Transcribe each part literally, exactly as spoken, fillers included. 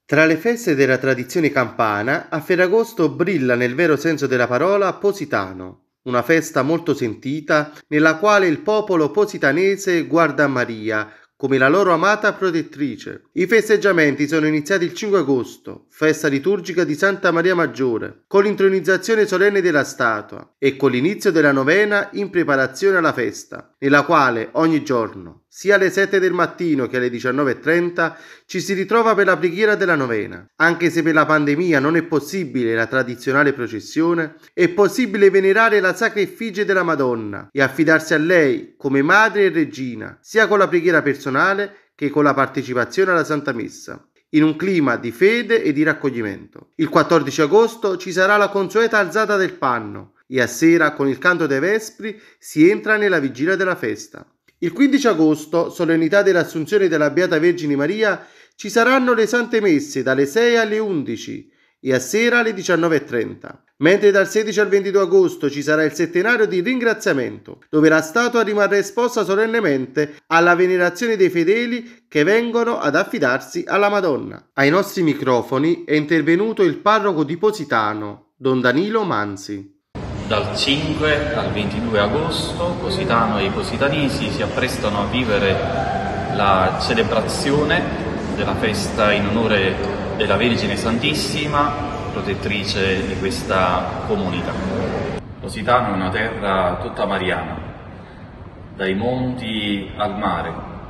Tra le feste della tradizione campana, a Ferragosto brilla nel vero senso della parola Positano, una festa molto sentita nella quale il popolo positanese guarda a Maria come la loro amata protettrice. I festeggiamenti sono iniziati il cinque agosto, festa liturgica di Santa Maria Maggiore, con l'intronizzazione solenne della statua e con l'inizio della novena in preparazione alla festa, nella quale ogni giorno, sia alle sette del mattino che alle diciannove e trenta, ci si ritrova per la preghiera della novena. Anche se per la pandemia non è possibile la tradizionale processione, è possibile venerare la sacra effigie della Madonna e affidarsi a lei come madre e regina, sia con la preghiera personale che con la partecipazione alla Santa Messa, in un clima di fede e di raccoglimento. Il quattordici agosto ci sarà la consueta alzata del panno e a sera, con il canto dei vespri, si entra nella vigilia della festa. Il quindici agosto, solennità dell'Assunzione della Beata Vergine Maria, ci saranno le Sante Messe dalle sei alle undici e a sera alle diciannove e trenta, mentre dal sedici al ventidue agosto ci sarà il settenario di ringraziamento, dove la statua rimarrà esposta solennemente alla venerazione dei fedeli che vengono ad affidarsi alla Madonna. Ai nostri microfoni è intervenuto il parroco di Positano, Don Danilo Manzi. Dal cinque al ventidue agosto Positano e i positanesi si apprestano a vivere la celebrazione della festa in onore della Vergine Santissima, protettrice di questa comunità. Positano è una terra tutta mariana, dai monti al mare,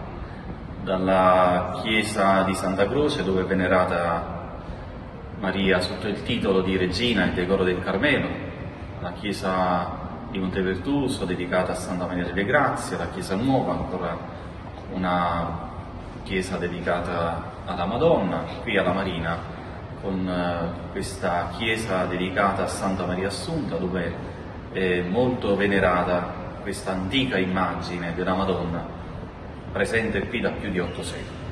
dalla chiesa di Santa Croce, dove è venerata Maria sotto il titolo di Regina e Decoro del Carmelo, la chiesa di Montepertuso dedicata a Santa Maria delle Grazie, la chiesa nuova, ancora una chiesa dedicata alla Madonna, qui alla Marina, con eh, questa chiesa dedicata a Santa Maria Assunta, dove è molto venerata questa antica immagine della Madonna, presente qui da più di otto secoli.